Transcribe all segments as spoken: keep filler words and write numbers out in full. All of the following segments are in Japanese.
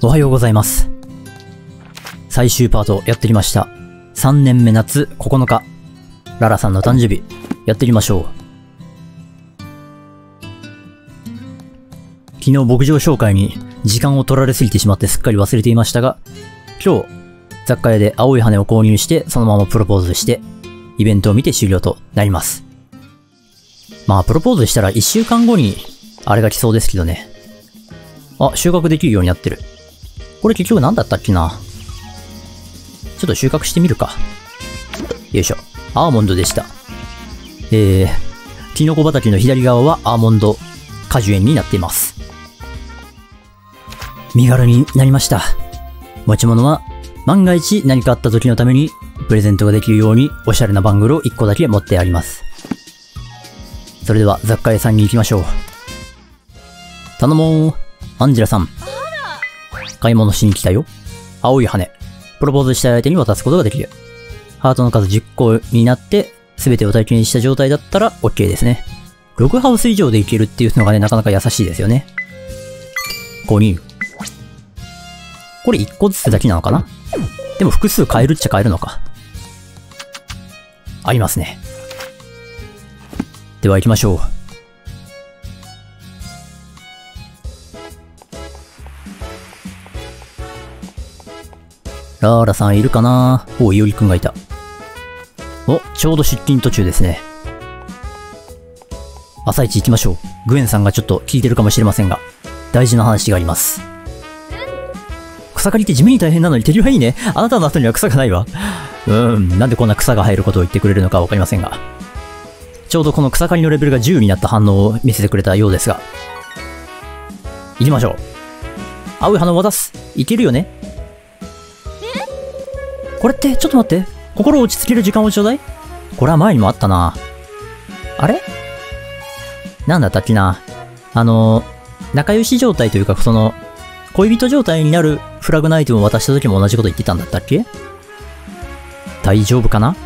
おはようございます。最終パートやってきました。さんねんめ夏ここのか。ララさんの誕生日、やっていきましょう。昨日牧場紹介に時間を取られすぎてしまってすっかり忘れていましたが、今日、雑貨屋で青い羽を購入してそのままプロポーズして、イベントを見て終了となります。まあ、プロポーズしたらいっしゅうかんごに、あれが来そうですけどね。あ、収穫できるようになってる。これ結局何だったっけな。ちょっと収穫してみるか。よいしょ。アーモンドでした。えー、キノコ畑の左側はアーモンド果樹園になっています。身軽になりました。持ち物は、万が一何かあった時のために、プレゼントができるようにおしゃれなバングルをいっこだけ持ってあります。それでは雑貨屋さんに行きましょう。頼もー。アンジェラさん。買い物しに来たよ。青い羽。プロポーズしたい相手に渡すことができる。ハートの数じゅっこになって、すべてを体験した状態だったら OK ですね。ろくハウス以上でいけるっていうのがね、なかなか優しいですよね。購入。これいっこずつだけなのかな？でも複数買えるっちゃ買えるのか。ありますね。では行きましょう。ラーラさんいるかな？お、いおりくんがいた。お、ちょうど出勤途中ですね。朝一行きましょう。グエンさんがちょっと聞いてるかもしれませんが、大事な話があります。草刈りって地味に大変なのに手際いいね。あなたの後には草がないわ。うーん、なんでこんな草が生えることを言ってくれるのかわかりませんが。ちょうどこの草刈りのレベルがじゅうになった反応を見せてくれたようですが。行きましょう。青い花を渡す。いけるよね？これって、ちょっと待って。心を落ち着ける時間をちょうだい。これは前にもあったな。あれ？なんだったっけな。あの、仲良し状態というか、その、恋人状態になるフラグナイトを渡した時も同じこと言ってたんだったっけ？大丈夫かな？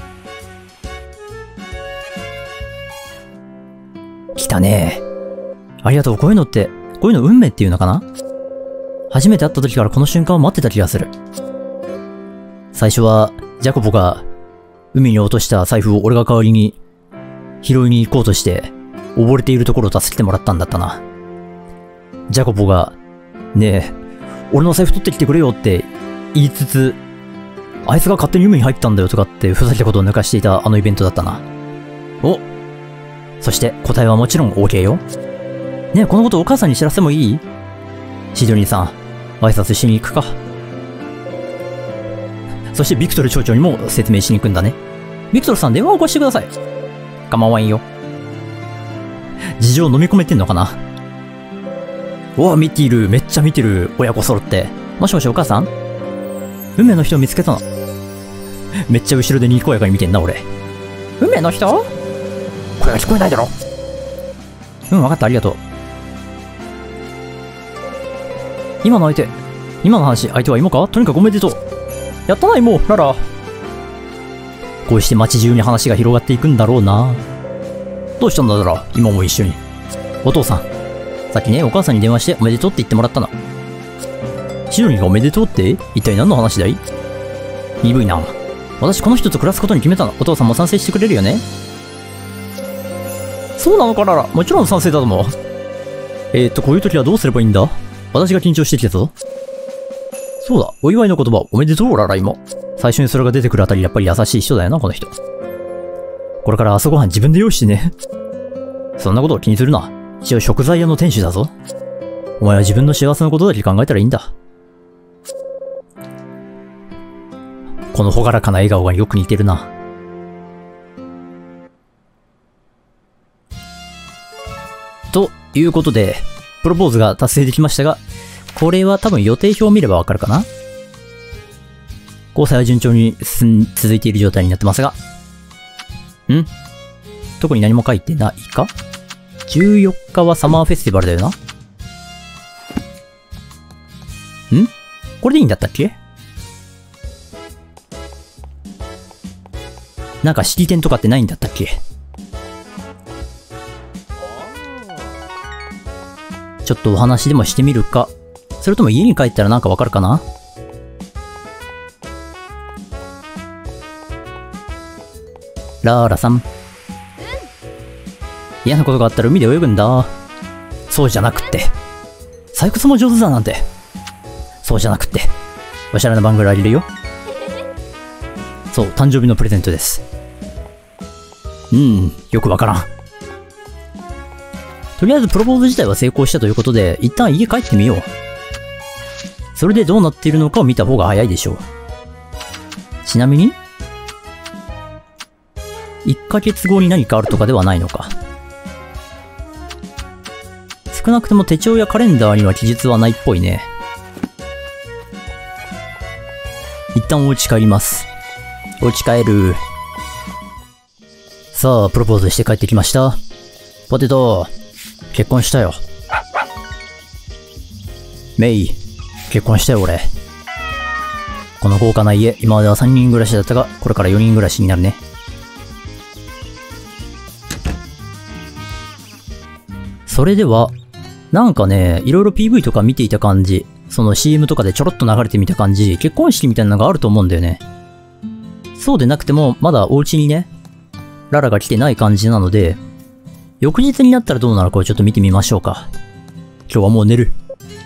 来たね。ありがとう。こういうのって、こういうの運命っていうのかな？初めて会った時からこの瞬間を待ってた気がする。最初は、ジャコポが、海に落とした財布を俺が代わりに、拾いに行こうとして、溺れているところを助けてもらったんだったな。ジャコポが、ねえ、俺の財布取ってきてくれよって言いつつ、あいつが勝手に海に入ったんだよとかってふざけたことを抜かしていたあのイベントだったな。お！そして答えはもちろん OK よ。ねえ、このことお母さんに知らせてもいい？シドニーさん、挨拶しに行くか。そしてビクトル町長にも説明しに行くんだね。ビクトルさん、電話を起こしてください。構わんよ。事情飲み込めてんのかな？おわ、見ている。めっちゃ見てる。親子揃って。もしもしお母さん？運命の人を見つけたの。めっちゃ後ろでにこやかに見てんな、俺。運命の人？声が聞こえないだろ。うん、わかった、ありがとう。今の相手、今の話、相手は芋か？とにかくおめでとう。やったな、芋、ララ。こうして街中に話が広がっていくんだろうな。どうしたんだ、ララ。今も一緒に。お父さん。さっきね、お母さんに電話しておめでとうって言ってもらったの。シドニーがおめでとうって？一体何の話だい？鈍いな。私この人と暮らすことに決めたの。お父さんも賛成してくれるよね？そうなのか、ララ。もちろん賛成だと思う。えーっと、こういう時はどうすればいいんだ？私が緊張してきたぞ。そうだ、お祝いの言葉、おめでとう、ララ今。最初にそれが出てくるあたり、やっぱり優しい人だよな、この人。これから朝ごはん自分で用意してね。そんなことを気にするな。一応食材屋の店主だぞ。お前は自分の幸せのことだけ考えたらいいんだ。このほがらかな笑顔がよく似てるな。ということで、プロポーズが達成できましたが、これは多分予定表を見ればわかるかな？交際は順調に進ん続いている状態になってますが。ん？特に何も書いてないか？じゅうよっかはサマーフェスティバルだよな。ん？これでいいんだったっけ？なんか式典とかってないんだったっけ？ちょっとお話でもしてみるか。 それとも家に帰ったらなんかわかるかな？ラーラさん。嫌なことがあったら海で泳ぐんだ。そうじゃなくって。採掘も上手だなんて。そうじゃなくって。おしゃれなバングルあげるよ。そう、誕生日のプレゼントです。うん、よくわからん。とりあえずプロポーズ自体は成功したということで、一旦家帰ってみよう。それでどうなっているのかを見た方が早いでしょう。ちなみにいっかげつごに何かあるとかではないのか。少なくとも手帳やカレンダーには記述はないっぽいね。一旦お家帰ります。お家帰る。さあ、プロポーズして帰ってきました。ポテト、結婚したよ。メイ、結婚したよ俺。この豪華な家、今まではさんにん暮らしだったが、これからよにん暮らしになるね。それでは、なんかね、いろいろ ピーブイ とか見ていた感じ、その シーエム とかでちょろっと流れてみた感じ、結婚式みたいなのがあると思うんだよね。そうでなくても、まだお家にね、ララが来てない感じなので、翌日になったらどうなるかをちょっと見てみましょうか。今日はもう寝る。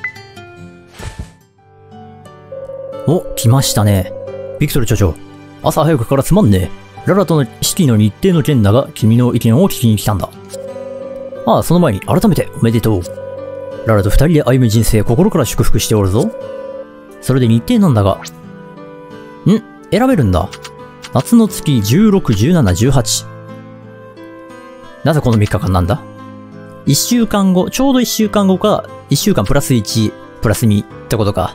お、来ましたね。ビクトル町長。朝早くからすまんね。ララとの式の日程の件だが、君の意見を聞きに来たんだ。ああ、その前に改めておめでとう。ララと二人で歩む人生、心から祝福しておるぞ。それで日程なんだが。ん？選べるんだ。夏の月じゅうろく、じゅうなな、じゅうはち。なぜこのみっかかんなんだ？ いっ 週間後、ちょうどいっしゅうかんごか、いっしゅうかんプラスいち、プラスにってことか。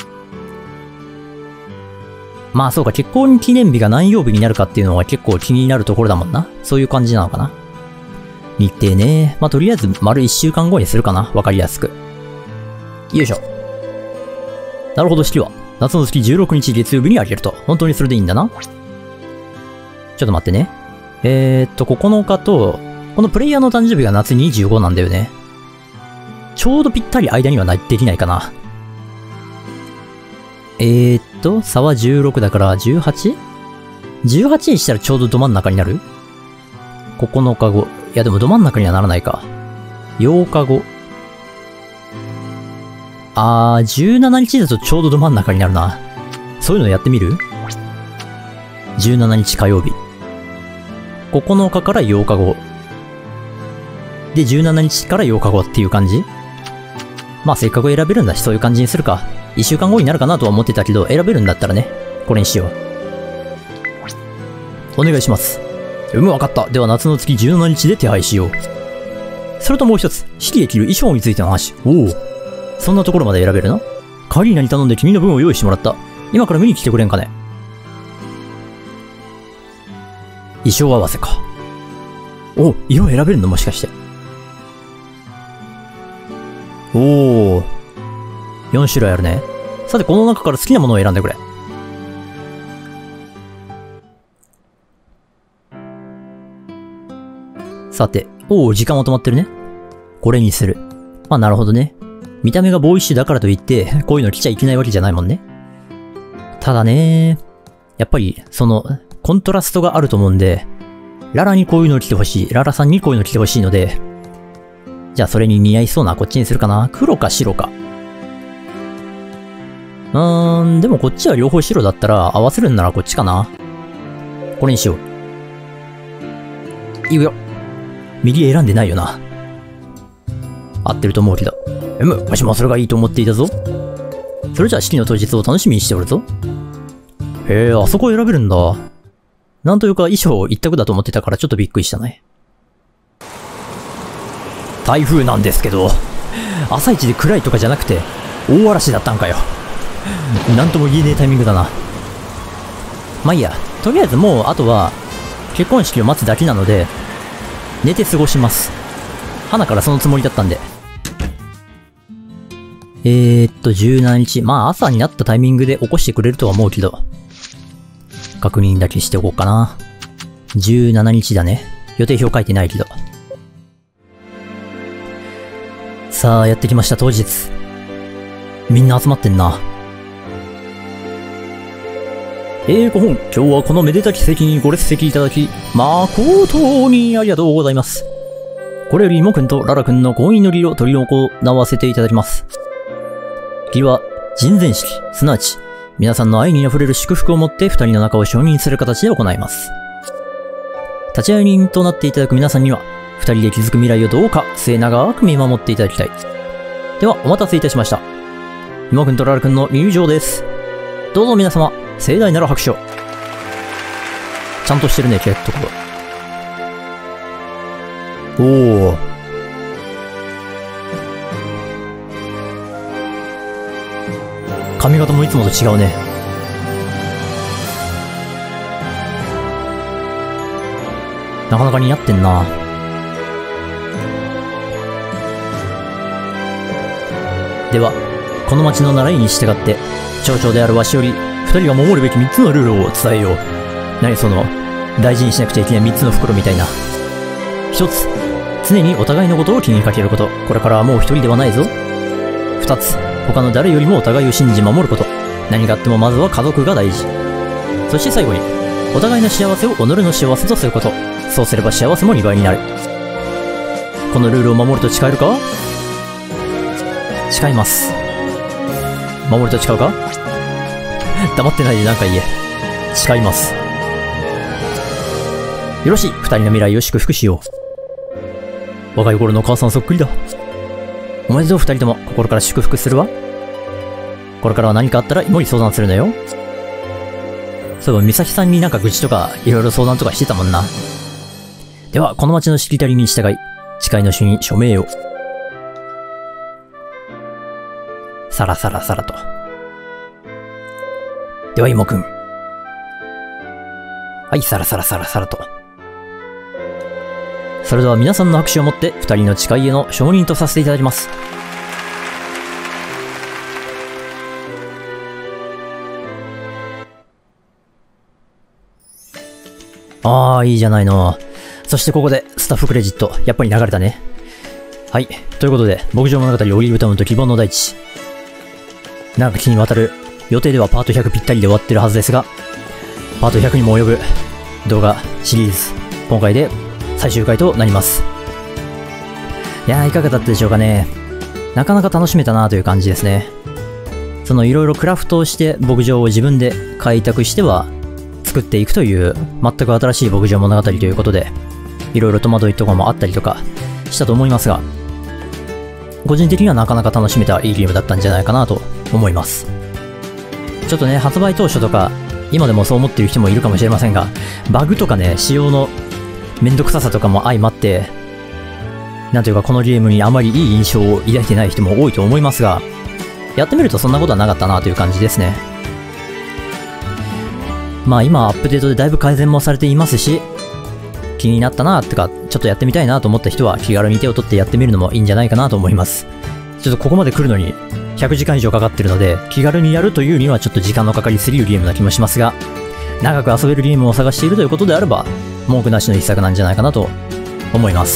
まあそうか、結婚記念日が何曜日になるかっていうのは結構気になるところだもんな。そういう感じなのかな。日程ね。まあとりあえず丸いっしゅうかんごにするかな。わかりやすく。よいしょ。なるほど、式は。夏の月じゅうろくにち月曜日にあげると。本当にそれでいいんだな。ちょっと待ってね。えーっと、ここのかと、このプレイヤーの誕生日が夏にじゅうごなんだよね。ちょうどぴったり間にはなできないかな。えーっと、差はじゅうろくだから じゅうはち？ じゅうはち にしたらちょうどど真ん中になる？ ここのかご。いやでもど真ん中にはならないか。ようかご。あー、じゅうしちにちだとちょうどど真ん中になるな。そういうのやってみる？ じゅうしちにち火曜日。ここのかからようかご。で、じゅうしちにちからようかごっていう感じ？まあせっかく選べるんだし、そういう感じにするか。いっしゅうかんごになるかなとは思ってたけど、選べるんだったらね、これにしよう。お願いします。うむ、わかった。では夏の月じゅうしちにちで手配しよう。それともう一つ、式で着る衣装についての話。おお。そんなところまで選べるの？カリーナに頼んで君の分を用意してもらった。今から見に来てくれんかね。衣装合わせか。お、色選べるのもしかして。おー。よんしゅるいあるね。さて、この中から好きなものを選んでくれ。さて、おー、時間は止まってるね。これにする。まあ、なるほどね。見た目がボーイッシュだからといって、こういうの着ちゃいけないわけじゃないもんね。ただね、やっぱり、その、コントラストがあると思うんで、ララにこういうのを着てほしい。ララさんにこういうのを着てほしいので、じゃあそれに似合いそうなこっちにするかな。黒か白か。うーん、でもこっちは両方白だったら合わせるんならこっちかな。これにしよう。いくよ。右選んでないよな。合ってると思うけど。うむ、わしもそれがいいと思っていたぞ。それじゃあ式の当日を楽しみにしておるぞ。へえ、あそこ選べるんだ。なんというか衣装一択だと思ってたからちょっとびっくりしたね。台風なんですけど、朝一で暗いとかじゃなくて、大嵐だったんかよ。なんとも言えねえタイミングだな。まあいいや、とりあえずもうあとは、結婚式を待つだけなので、寝て過ごします。花からそのつもりだったんで。えーっと、じゅうしちにち。まあ朝になったタイミングで起こしてくれるとは思うけど、確認だけしておこうかな。じゅうしちにちだね。予定表書いてないけど。さあ、やってきました、当日。 みんな集まってんな。えー、ご本、今日はこのめでたき席にご列席いただき、誠にありがとうございます。これよりもくんとララくんの婚姻の儀を取り行わせていただきます。儀は、人前式、すなわち、皆さんの愛に溢れる祝福をもって二人の仲を承認する形で行います。立ち会い人となっていただく皆さんには、二人で築く未来をどうか末永く見守っていただきたい。では、お待たせいたしました。ひもくんとララくんの入場です。どうぞ皆様、盛大なる拍手を。ちゃんとしてるね、結構。おー。髪型もいつもと違うね。なかなか似合ってんな。では、この町の習いに従って、町長であるわしより、二人が守るべき三つのルールを伝えよう。何その、大事にしなくちゃいけない三つの袋みたいな。一つ、常にお互いのことを気にかけること。これからはもう一人ではないぞ。二つ、他の誰よりもお互いを信じ守ること。何があってもまずは家族が大事。そして最後に、お互いの幸せを己の幸せとすること。そうすれば幸せもにばいになる。このルールを守ると誓えるか？誓います。守ると誓うか？黙ってないで何か言え。誓います。よろしい、二人の未来を祝福しよう。若い頃の母さんそっくりだ。おめでとう二人とも心から祝福するわ。これからは何かあったら芋に相談するのよ。そういえば美咲さんになんか愚痴とかいろいろ相談とかしてたもんな。では、この町のしきたりに従い、誓いの書に署名を。さらさらさらと。では、芋くん。はい、さらさらさらさらと。それでは皆さんの拍手をもって、二人の誓いへの承認とさせていただきます。あー、いいじゃないの。そしてここで、スタッフクレジット、やっぱり流れたね。はい。ということで、牧場物語オリーブタウンと希望の大地。長きにわたる、予定ではパートひゃくぴったりで終わってるはずですが、パートひゃくにも及ぶ動画シリーズ、今回で最終回となります。いやー、いかがだったでしょうかね。なかなか楽しめたなという感じですね。そのいろいろクラフトをして牧場を自分で開拓しては作っていくという全く新しい牧場物語ということで、いろいろ戸惑いとかもあったりとかしたと思いますが、個人的にはなかなか楽しめたいいゲームだったんじゃないかなと思います。ちょっとね、発売当初とか、今でもそう思っている人もいるかもしれませんが、バグとかね、仕様のめんどくささとかも相まって、なんというかこのゲームにあまりいい印象を抱いてない人も多いと思いますが、やってみるとそんなことはなかったなという感じですね。まあ今アップデートでだいぶ改善もされていますし、気になったなとか、ちょっとやってみたいなと思った人は気軽に手を取ってやってみるのもいいんじゃないかなと思います。ちょっとここまで来るのにひゃくじかん以上かかってるので、気軽にやるというにはちょっと時間のかかりすぎるゲームな気もしますが、長く遊べるゲームを探しているということであれば、文句なしの一作なんじゃないかなと思います。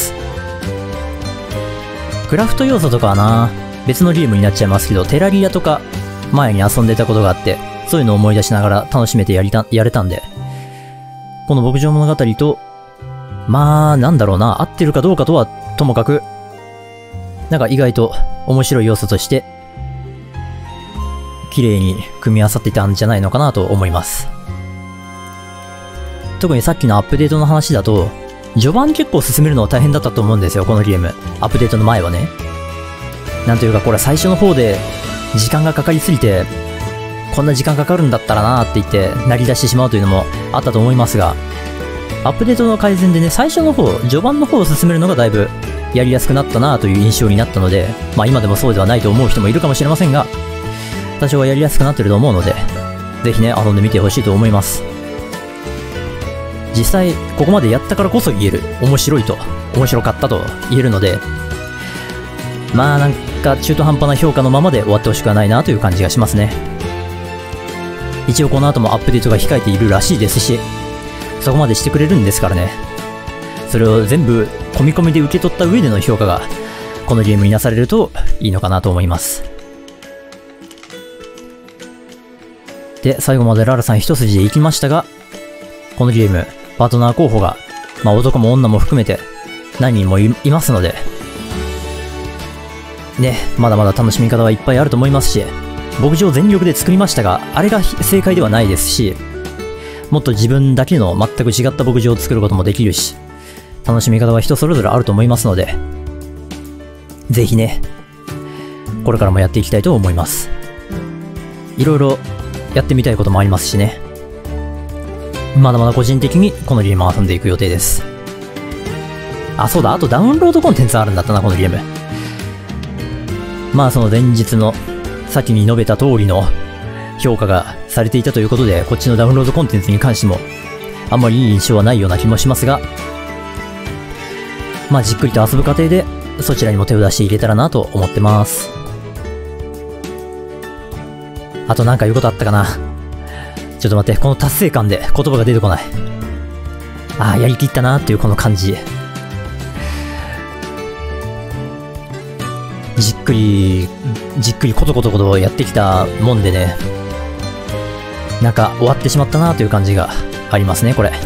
クラフト要素とかはな、別のゲームになっちゃいますけど、テラリアとか前に遊んでたことがあって、そういうのを思い出しながら楽しめてやりた、やれたんで、この牧場物語と、まあ、なんだろうな、合ってるかどうかとはともかく、なんか意外と面白い要素として、綺麗に組み合わさっていたんじゃないのかなと思います。特にさっきのアップデートの話だと、序盤結構進めるのは大変だったと思うんですよ、このゲーム。アップデートの前はね。なんというかこれ最初の方で時間がかかりすぎて、こんな時間かかるんだったらなーって言って鳴り出してしまうというのもあったと思いますが、アップデートの改善でね、最初の方、序盤の方を進めるのがだいぶやりやすくなったなという印象になったので、まあ今でもそうではないと思う人もいるかもしれませんが、多少はやりやすくなってると思うので、ぜひね、遊んでみてほしいと思います。実際、ここまでやったからこそ言える、面白いと、面白かったと言えるので、まあなんか中途半端な評価のままで終わってほしくはないなという感じがしますね。一応この後もアップデートが控えているらしいですし、そこまでしてくれるんですからね。それを全部込み込みで受け取った上での評価がこのゲームになされるといいのかなと思います。 で、最後までララさん一筋で行きましたが、このゲーム、パートナー候補が、まあ男も女も含めて何人も い, いますので、ね、まだまだ楽しみ方はいっぱいあると思いますし、牧場全力で作りましたが、あれが正解ではないですし、もっと自分だけの全く違った牧場を作ることもできるし、楽しみ方は人それぞれあると思いますので、ぜひね、これからもやっていきたいと思います。いろいろやってみたいこともありますしね。まだまだ個人的にこのゲームを遊んでいく予定です。あ、そうだ、あとダウンロードコンテンツあるんだったな、このゲーム。まあその前日の先に述べた通りの評価がされていたということで、こっちのダウンロードコンテンツに関してもあんまりいい印象はないような気もしますが、まあじっくりと遊ぶ過程でそちらにも手を出していけたらなと思ってます。あとなんか言うことあったかな。ちょっと待って、この達成感で言葉が出てこない。ああ、やりきったなーっていうこの感じ。じっくり、じっくりコトコトコトやってきたもんでね、なんか終わってしまったなという感じがありますね、これ。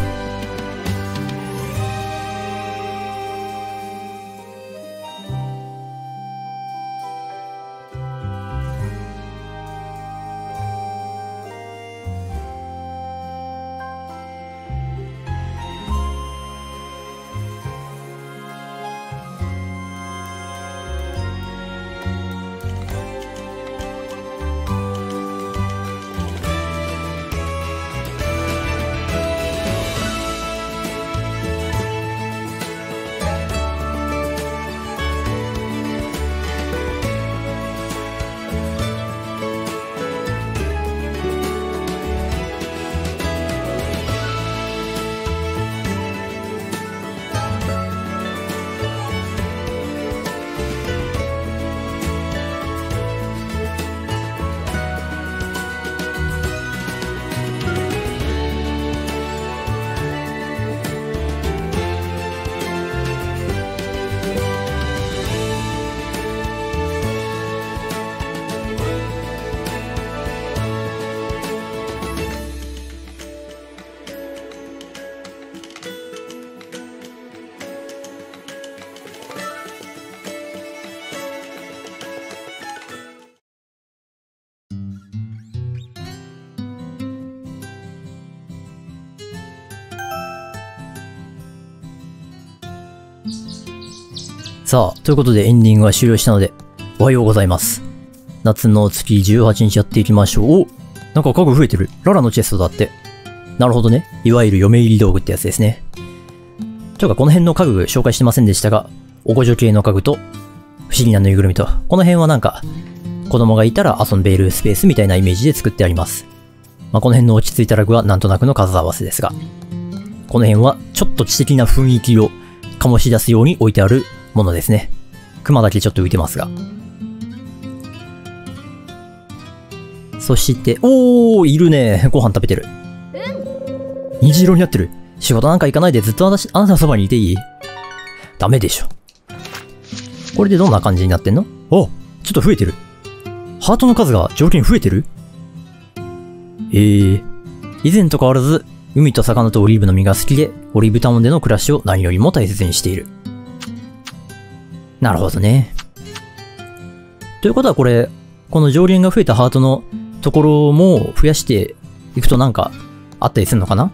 さあ、ということでエンディングは終了したので、おはようございます。夏の月じゅうはちにちやっていきましょう。お、なんか家具増えてる。ララのチェストだって。なるほどね。いわゆる嫁入り道具ってやつですね。というか、この辺の家具紹介してませんでしたが、おご助系の家具と、不思議なぬいぐるみと、この辺はなんか、子供がいたら遊べるスペースみたいなイメージで作ってあります。まあ、この辺の落ち着いたラグはなんとなくの数合わせですが、この辺はちょっと知的な雰囲気を醸し出すように置いてあるものですね。熊だけちょっと浮いてますが。そして、おー、いるね。ご飯食べてる。虹色になってる。仕事なんか行かないでずっと私、あなたのそばにいていい？ダメでしょ。これでどんな感じになってんの？お、ちょっと増えてる。ハートの数が条件増えてる？えー、以前と変わらず、海と魚とオリーブの実が好きで、オリーブタウンでの暮らしを何よりも大切にしている。なるほどね。ということはこれ、この常連が増えたハートのところも増やしていくとなんかあったりするのかな？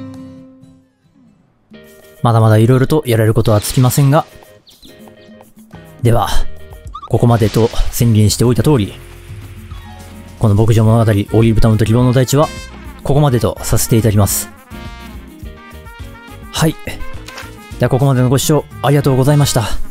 まだまだ色々とやられることはつきませんが。では、ここまでと宣言しておいた通り、この牧場物語オリーブタウンと希望の大地は、ここまでとさせていただきます。はい。ではここまでのご視聴ありがとうございました。